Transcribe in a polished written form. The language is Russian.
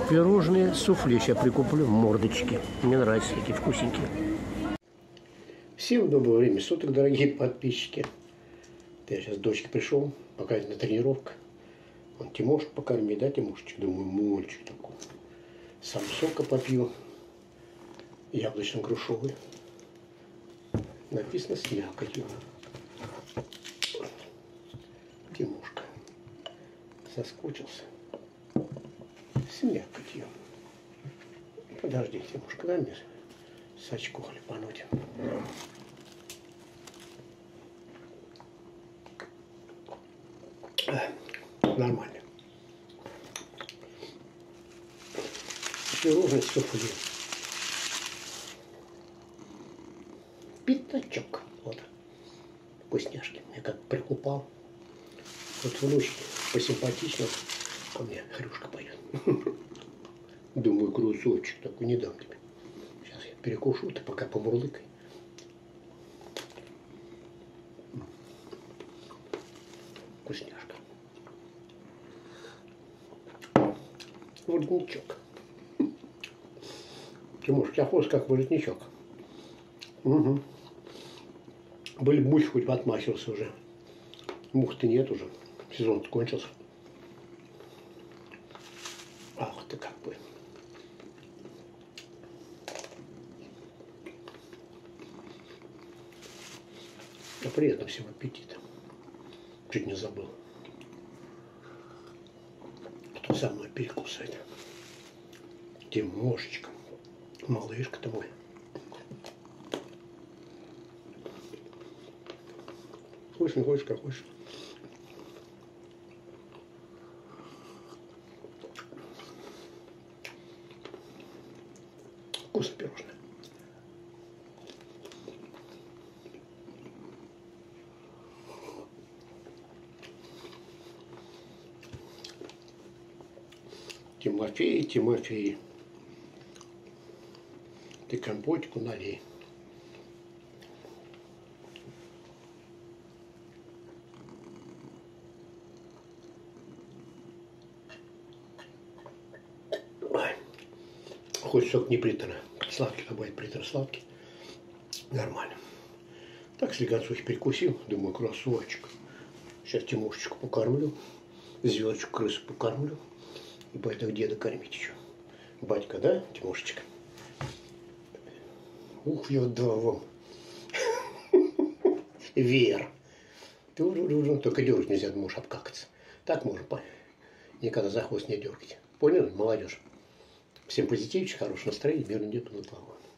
Пирожные суфле сейчас прикуплю, мордочки. Мне нравятся такие вкусненькие. Всем доброго времени суток, дорогие подписчики. Я сейчас с дочкой пришел, пока на тренировка. Он Тимошку покормит, да, Тимошечек? Думаю, мальчик такой. Сам сока попью. Яблочно-грушевый. Написано с мякотью. Тимошка соскучился. С мякотью. Подожди, Тимошка, дай мне сачку хлебануть. Нормально. Пирожный суфле. Пятачок. Вот. Вкусняшки. Я как прикупал. Вот внучки посимпатичнее, а мне хрюшка пойдет. Думаю, кусочек такой не дам тебе. Сейчас я перекушу, ты пока помурлыкай. Вкусняшка. Воротничок. Тимош, у тебя хвост как воротничок. Угу. Были бы мухи, хоть бы отмахивался уже. Мух-то нет уже. Сезон кончился. Ах ты как бы. А приятно всем аппетита. Чуть не забыл. Кто со мной перекусывает? Тимошечка. Малышка-то мой. Хочешь, не хочешь, как хочешь. Вкусно пирожное. Тимофей, Тимофей, ты компотику налей. Ой. Хоть сок не приторно, сладкий, а бывает приторно-сладкий. Нормально. Так, слегонцухи перекусил, думаю, кроссовочек. Сейчас Тимошечку покормлю, звездочку крысу покормлю. И пойду деда кормить еще. Батька, да, Тимошечка? Ух, я дал вам. Вер. Только дергать нельзя, можешь обкакаться. Так можно, никогда за хвост не дергать. Понял, молодежь? Всем позитивчик, хорошего настроения, мирного неба над головой.